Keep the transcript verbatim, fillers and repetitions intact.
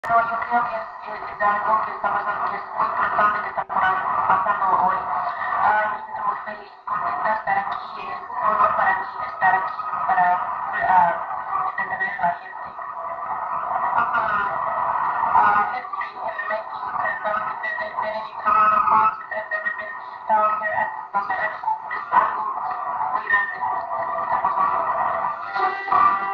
No, yo creo que es, es, es algo que está pasando, es muy importante que está pasando hoy. Ah, me siento muy feliz, contenta de estar aquí, es un honor para mí estar aquí, para uh, entender a la gente. Uh, history in the making, because um, desde Benedict Cumberbatch has ever been down here at Santa Fe. Es algo muy grande que está pasando.